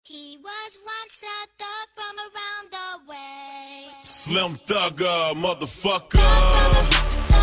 He was once a thug from around the way. Slim Thugger, motherfucker.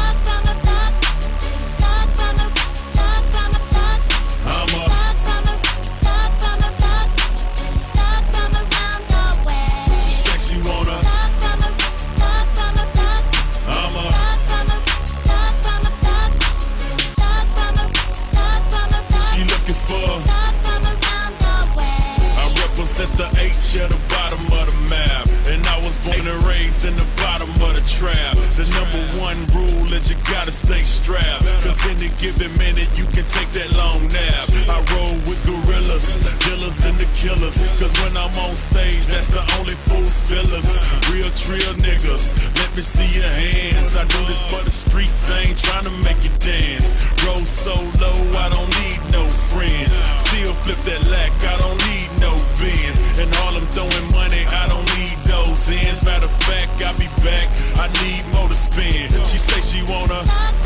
At the H at the bottom of the map, and I was born and raised in the bottom of the trap. The #1 rule is you gotta stay strapped, cause any given minute you can take that long nap. I roll with gorillas, dealers and the killers, cause when I'm on stage that's the only fool spillers. Real trill niggas, let me see your hands. I do this for the streets, I ain't trying to make you dance. Roll so low, I don't need no friends. Still flip that lack, I don't need no Benz. And all I'm throwing money, I don't need those ends. Matter of fact, I'll be back, I need more to spend. She say she wanna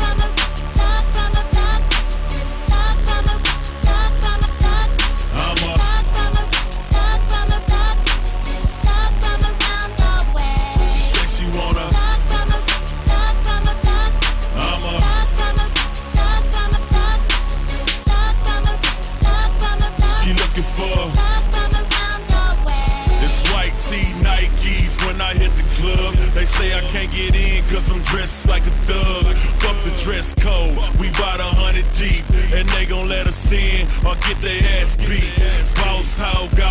they say I can't get in cause I'm dressed like a thug. Fuck the dress code, we bout 100 deep, and they gon' let us in or get their ass beat. Boss hog,